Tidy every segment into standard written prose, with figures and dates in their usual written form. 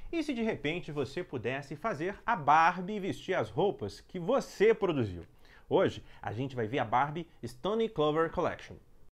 E se de repente você pudesse fazer a Barbie vestir as roupas que você produziu? Hoje a gente vai ver a Barbie Stoney Clover Collection.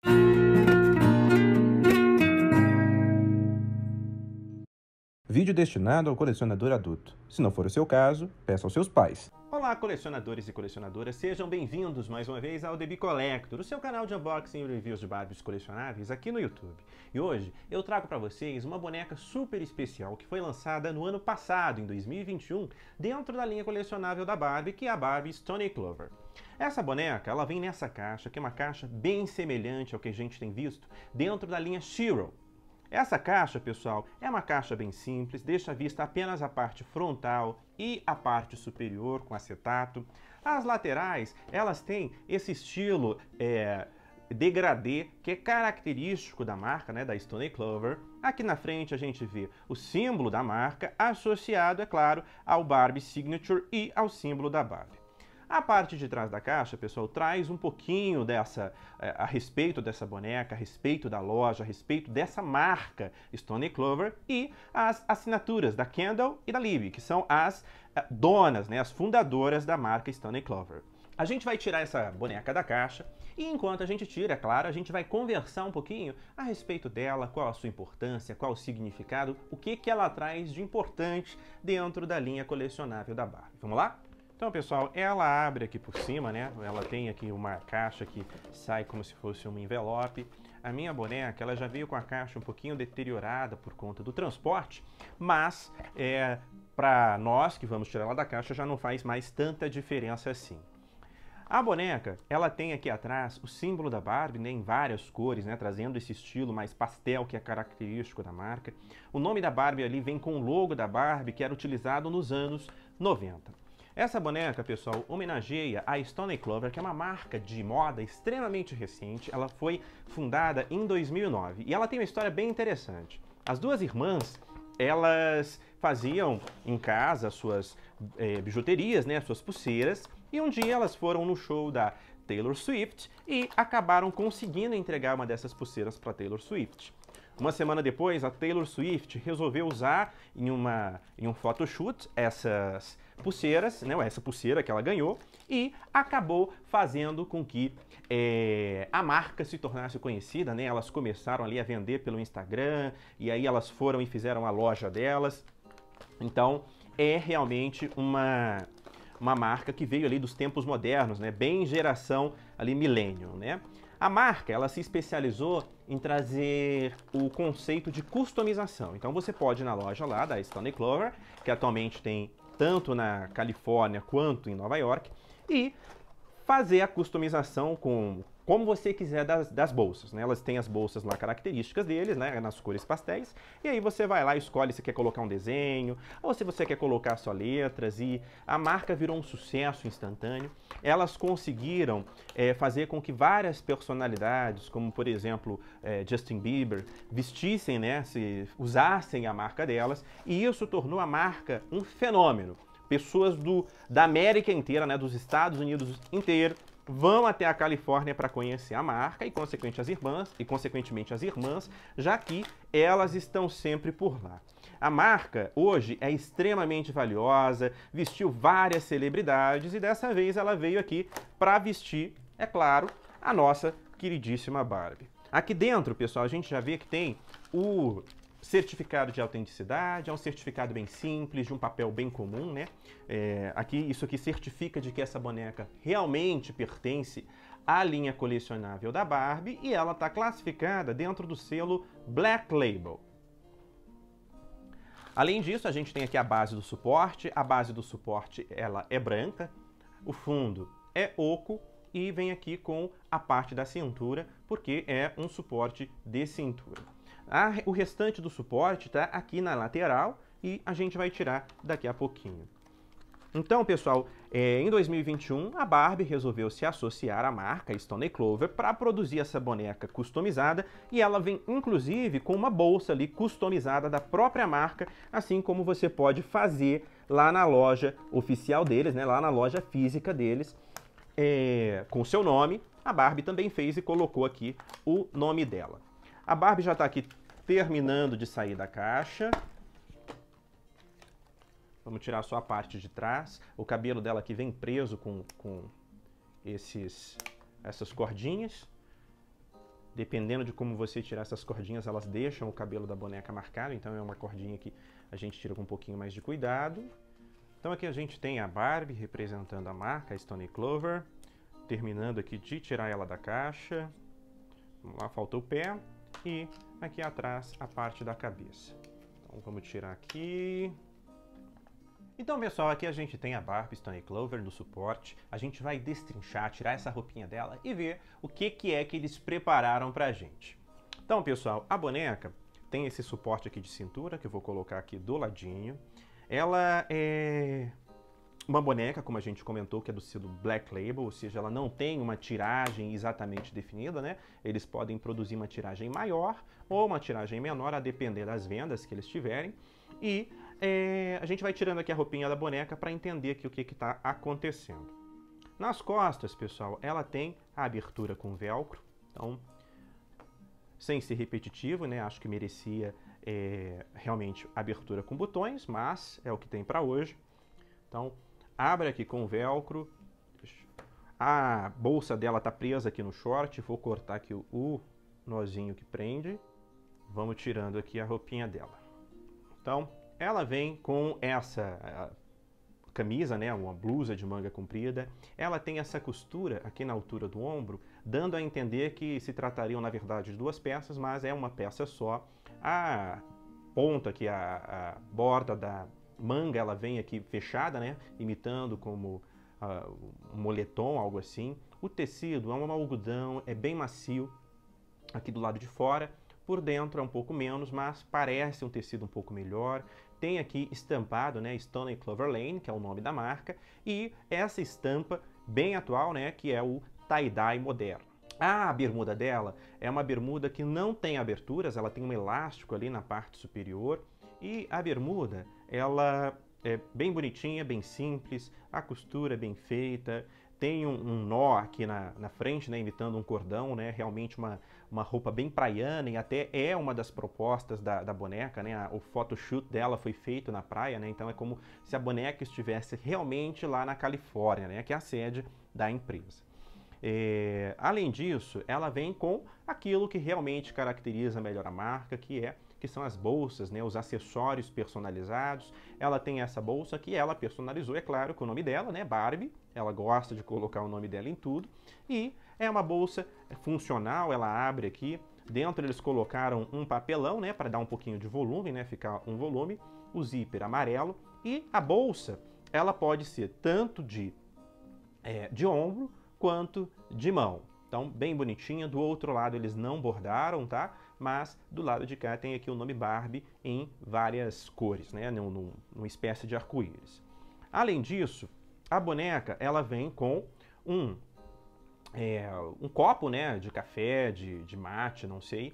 Vídeo destinado ao colecionador adulto. Se não for o seu caso, peça aos seus pais. Olá, colecionadores e colecionadoras, sejam bem-vindos mais uma vez ao The Collector, o seu canal de unboxing e reviews de Barbies colecionáveis aqui no YouTube. E hoje eu trago para vocês uma boneca super especial que foi lançada no ano passado, em 2021, dentro da linha colecionável da Barbie, que é a Barbie Stoney Clover. Essa boneca, ela vem nessa caixa, que é uma caixa bem semelhante ao que a gente tem visto dentro da linha Shiro. Essa caixa, pessoal, é uma caixa bem simples, deixa à vista apenas a parte frontal e a parte superior com acetato. As laterais, elas têm esse estilo degradê, que é característico da marca, né, da Stoney Clover. Aqui na frente a gente vê o símbolo da marca associado, é claro, ao Barbie Signature e ao símbolo da Barbie. A parte de trás da caixa, pessoal, traz um pouquinho a respeito dessa boneca, a respeito da loja, a respeito dessa marca Stoney Clover e as assinaturas da Kendall e da Libby, que são as donas, né, as fundadoras da marca Stoney Clover. A gente vai tirar essa boneca da caixa e enquanto a gente tira, é claro, a gente vai conversar um pouquinho a respeito dela, qual a sua importância, qual o significado, o que ela traz de importante dentro da linha colecionável da Barbie. Vamos lá? Então, pessoal, ela abre aqui por cima, né? Ela tem aqui uma caixa que sai como se fosse um envelope. A minha boneca, ela já veio com a caixa um pouquinho deteriorada por conta do transporte, mas para nós que vamos tirar ela da caixa já não faz mais tanta diferença assim. A boneca, ela tem aqui atrás o símbolo da Barbie, né, em várias cores, né, trazendo esse estilo mais pastel que é característico da marca. O nome da Barbie ali vem com o logo da Barbie que era utilizado nos anos 90. Essa boneca, pessoal, homenageia a Stoney Clover, que é uma marca de moda extremamente recente. Ela foi fundada em 2009 e ela tem uma história bem interessante. As duas irmãs, elas faziam em casa suas bijuterias, né, suas pulseiras, e um dia elas foram no show da Taylor Swift e acabaram conseguindo entregar uma dessas pulseiras para Taylor Swift. Uma semana depois, a Taylor Swift resolveu usar em um photoshoot essas pulseiras, né, essa pulseira que ela ganhou, e acabou fazendo com que a marca se tornasse conhecida, né? Elas começaram ali a vender pelo Instagram, e aí elas foram e fizeram a loja delas. Então, é realmente uma marca que veio ali dos tempos modernos, né? Bem geração ali millennial, né? A marca, ela se especializou em trazer o conceito de customização. Então você pode ir na loja lá da Stoney Clover, que atualmente tem tanto na Califórnia quanto em Nova York, e fazer a customização como você quiser das bolsas, né? Elas têm as bolsas lá características deles, né? Nas cores pastéis, e aí você vai lá e escolhe se quer colocar um desenho, ou se você quer colocar só letras, e a marca virou um sucesso instantâneo. Elas conseguiram fazer com que várias personalidades, como por exemplo Justin Bieber, vestissem, né? Usassem a marca delas, e isso tornou a marca um fenômeno. Pessoas da América inteira, né? Dos Estados Unidos inteiro, vão até a Califórnia para conhecer a marca e, consequentemente, as irmãs, já que elas estão sempre por lá. A marca, hoje, é extremamente valiosa, vestiu várias celebridades e, dessa vez, ela veio aqui para vestir, é claro, a nossa queridíssima Barbie. Aqui dentro, pessoal, a gente já vê que tem o certificado de autenticidade, é um certificado bem simples, de um papel bem comum, né? Isso aqui certifica de que essa boneca realmente pertence à linha colecionável da Barbie e ela está classificada dentro do selo Black Label. Além disso, a gente tem aqui a base do suporte. A base do suporte, ela é branca, o fundo é oco e vem aqui com a parte da cintura, porque é um suporte de cintura. O restante do suporte está aqui na lateral e a gente vai tirar daqui a pouquinho. Então, pessoal, em 2021, a Barbie resolveu se associar à marca Stoney Clover para produzir essa boneca customizada e ela vem, inclusive, com uma bolsa ali customizada da própria marca, assim como você pode fazer lá na loja oficial deles, né, lá na loja física deles, com o seu nome. A Barbie também fez e colocou aqui o nome dela. A Barbie já está aqui terminando de sair da caixa. Vamos tirar só a parte de trás. O cabelo dela aqui vem preso com essas cordinhas. Dependendo de como você tirar essas cordinhas, elas deixam o cabelo da boneca marcado. Então é uma cordinha que a gente tira com um pouquinho mais de cuidado. Então aqui a gente tem a Barbie representando a marca, a Stone Clover. Terminando aqui de tirar ela da caixa. Vamos lá, falta o pé. E aqui atrás a parte da cabeça. Então vamos tirar aqui. Então, pessoal, aqui a gente tem a Barbie Stone Clover no suporte. A gente vai destrinchar, tirar essa roupinha dela e ver o que é que eles prepararam pra gente. Então, pessoal, a boneca tem esse suporte aqui de cintura, que eu vou colocar aqui do ladinho. Ela é uma boneca, como a gente comentou, que é do selo Black Label, ou seja, ela não tem uma tiragem exatamente definida, né? Eles podem produzir uma tiragem maior ou uma tiragem menor, a depender das vendas que eles tiverem. E a gente vai tirando aqui a roupinha da boneca para entender aqui o que está acontecendo. Nas costas, pessoal, ela tem a abertura com velcro, então, sem ser repetitivo, né? Acho que merecia realmente abertura com botões, mas é o que tem para hoje. Então, abre aqui com velcro. A bolsa dela está presa aqui no short, vou cortar aqui o nozinho que prende. Vamos tirando aqui a roupinha dela. Então, ela vem com essa camisa, né, uma blusa de manga comprida. Ela tem essa costura aqui na altura do ombro, dando a entender que se tratariam, na verdade, de duas peças, mas é uma peça só. A ponta aqui, a borda da manga, ela vem aqui fechada, né, imitando como um moletom, algo assim. O tecido é um algodão, é bem macio aqui do lado de fora. Por dentro é um pouco menos, mas parece um tecido um pouco melhor. Tem aqui estampado, né, Stone Clover Lane, que é o nome da marca, e essa estampa bem atual, né, que é o tie-dye moderno. A bermuda dela é uma bermuda que não tem aberturas, ela tem um elástico ali na parte superior, e a bermuda, ela é bem bonitinha, bem simples, a costura é bem feita, tem um nó aqui na frente, né, imitando um cordão, né, realmente uma roupa bem praiana, e até é uma das propostas da boneca, né, o photoshoot dela foi feito na praia, né, então é como se a boneca estivesse realmente lá na Califórnia, né, que é a sede da empresa. Além disso, ela vem com aquilo que realmente caracteriza melhor a marca, que são as bolsas, né, os acessórios personalizados. Ela tem essa bolsa que ela personalizou, é claro, com o nome dela, né, Barbie. Ela gosta de colocar o nome dela em tudo. E é uma bolsa funcional, ela abre aqui. Dentro eles colocaram um papelão, né, para dar um pouquinho de volume, né, ficar um volume. O zíper amarelo. E a bolsa, ela pode ser tanto de ombro quanto de mão. Então, bem bonitinha. Do outro lado eles não bordaram, tá? Mas do lado de cá tem aqui o nome Barbie em várias cores, né? Numa espécie de arco-íris. Além disso, a boneca, ela vem com um copo, né, de café, de mate, não sei.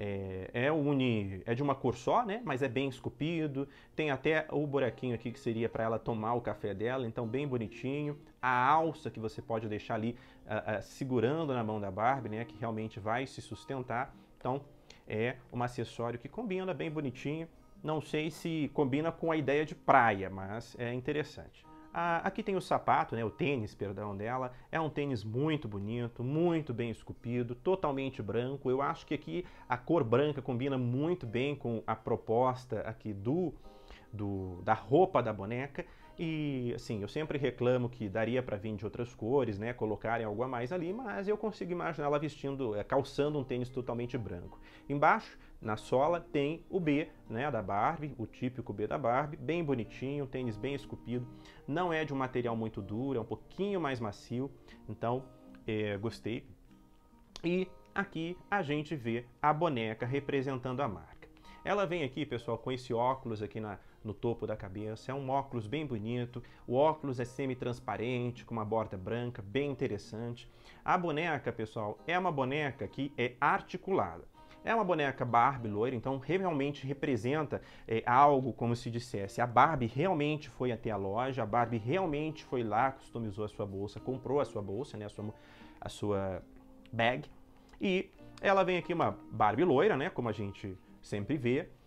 É de uma cor só, né, mas é bem esculpido. Tem até o buraquinho aqui que seria para ela tomar o café dela, então bem bonitinho. A alça que você pode deixar ali segurando na mão da Barbie, né, que realmente vai se sustentar. Então é um acessório que combina bem bonitinho. Não sei se combina com a ideia de praia, mas é interessante. Aqui tem o sapato, né, o tênis, perdão, dela. É um tênis muito bonito, muito bem esculpido, totalmente branco. Eu acho que aqui a cor branca combina muito bem com a proposta aqui da roupa da boneca. E, assim, eu sempre reclamo que daria para vir de outras cores, né, colocarem algo a mais ali, mas eu consigo imaginar ela calçando um tênis totalmente branco. Embaixo, na sola, tem o B, né, da Barbie, o típico B da Barbie, bem bonitinho, um tênis bem esculpido. Não é de um material muito duro, é um pouquinho mais macio, então gostei. E aqui a gente vê a boneca representando a marca. Ela vem aqui, pessoal, com esse óculos aqui no topo da cabeça. É um óculos bem bonito. O óculos é semi-transparente, com uma borda branca, bem interessante. A boneca, pessoal, é uma boneca que é articulada. É uma boneca Barbie loira, então realmente representa algo como se dissesse. A Barbie realmente foi até a loja, a Barbie realmente foi lá, customizou a sua bolsa, comprou a sua bolsa, né, a sua bag. E ela vem aqui uma Barbie loira, né, como a gente sempre vê.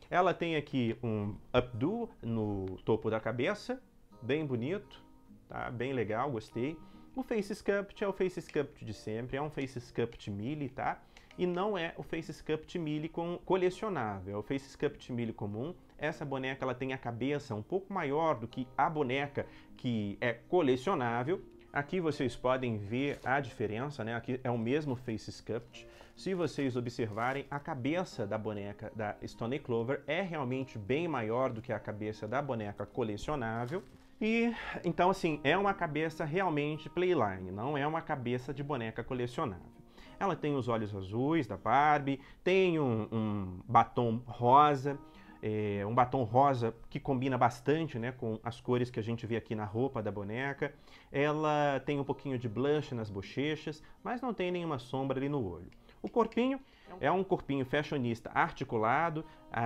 Ela tem aqui um updo no topo da cabeça, bem bonito, tá? Bem legal, gostei. O Face Sculpt é o Face Sculpt de sempre, é um Face Sculpt Melee, tá? E não é o Face Sculpt Melee colecionável, é o Face Sculpt Melee comum. Essa boneca ela tem a cabeça um pouco maior do que a boneca que é colecionável. Aqui vocês podem ver a diferença, né? Aqui é o mesmo Face Sculpt. Se vocês observarem, a cabeça da boneca da Stoney Clover é realmente bem maior do que a cabeça da boneca colecionável. E então, assim, é uma cabeça realmente playline, não é uma cabeça de boneca colecionável. Ela tem os olhos azuis da Barbie, tem um batom rosa, um batom rosa que combina bastante, né, com as cores que a gente vê aqui na roupa da boneca. Ela tem um pouquinho de blush nas bochechas, mas não tem nenhuma sombra ali no olho. O corpinho é um corpinho fashionista articulado,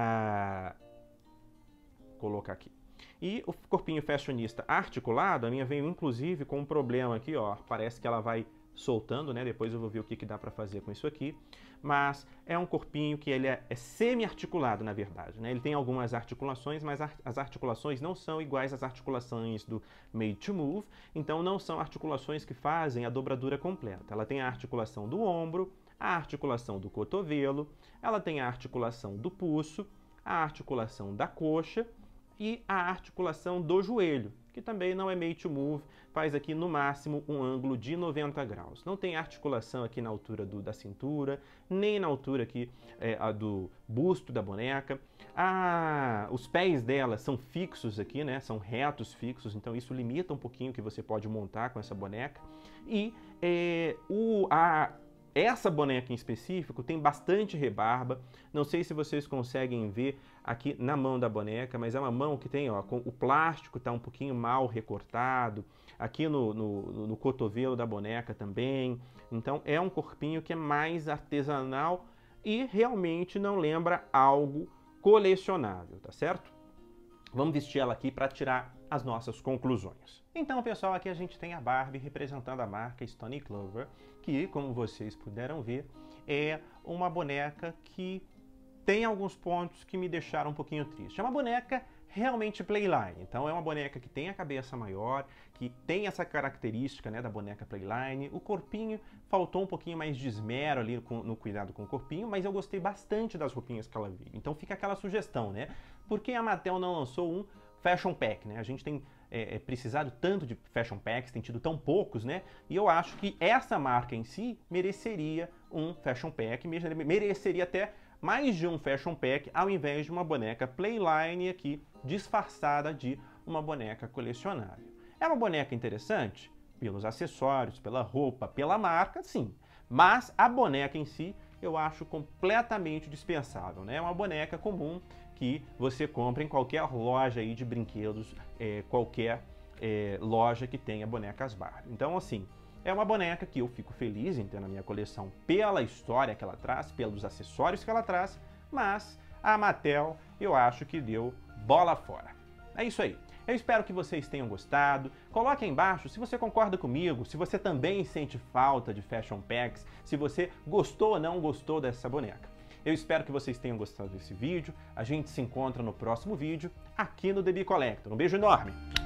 colocar aqui. E o corpinho fashionista articulado, a minha veio inclusive com um problema aqui, ó, parece que ela vai soltando, né? Depois eu vou ver o que dá para fazer com isso aqui. Mas é um corpinho que ele é semi-articulado, na verdade, né? Ele tem algumas articulações, mas as articulações não são iguais às articulações do Made to Move, então não são articulações que fazem a dobradura completa. Ela tem a articulação do ombro, a articulação do cotovelo, ela tem a articulação do pulso, a articulação da coxa e a articulação do joelho, que também não é made to move, faz aqui no máximo um ângulo de 90 graus. Não tem articulação aqui na altura da cintura, nem na altura aqui do busto da boneca. Os pés dela são fixos aqui, né? São retos fixos, então isso limita um pouquinho o que você pode montar com essa boneca. E essa boneca em específico tem bastante rebarba. Não sei se vocês conseguem ver aqui na mão da boneca, mas é uma mão que tem, ó, o plástico está um pouquinho mal recortado. Aqui no cotovelo da boneca também. Então é um corpinho que é mais artesanal e realmente não lembra algo colecionável, tá certo? Vamos vestir ela aqui para tirar as nossas conclusões. Então, pessoal, aqui a gente tem a Barbie representando a marca Stoney Clover, que, como vocês puderam ver, é uma boneca que tem alguns pontos que me deixaram um pouquinho triste. É uma boneca realmente playline, então é uma boneca que tem a cabeça maior, que tem essa característica, né, da boneca playline. O corpinho faltou um pouquinho mais de esmero ali no cuidado com o corpinho, mas eu gostei bastante das roupinhas que ela veio. Então fica aquela sugestão, né? Por que a Mattel não lançou um Fashion Pack, né? A gente tem precisado tanto de Fashion Packs, tem tido tão poucos, né? E eu acho que essa marca em si mereceria um Fashion Pack, mereceria até mais de um Fashion Pack, ao invés de uma boneca playline aqui, disfarçada de uma boneca colecionável. É uma boneca interessante? Pelos acessórios, pela roupa, pela marca, sim. Mas a boneca em si, eu acho completamente dispensável, né? É uma boneca comum que você compra em qualquer loja aí de brinquedos, qualquer loja que tenha bonecas Barbie. Então, assim, é uma boneca que eu fico feliz em ter na minha coleção pela história que ela traz, pelos acessórios que ela traz, mas a Mattel eu acho que deu bola fora. É isso aí. Eu espero que vocês tenham gostado. Coloque aí embaixo se você concorda comigo, se você também sente falta de Fashion Packs, se você gostou ou não gostou dessa boneca. Eu espero que vocês tenham gostado desse vídeo. A gente se encontra no próximo vídeo aqui no The Bee Collector. Um beijo enorme!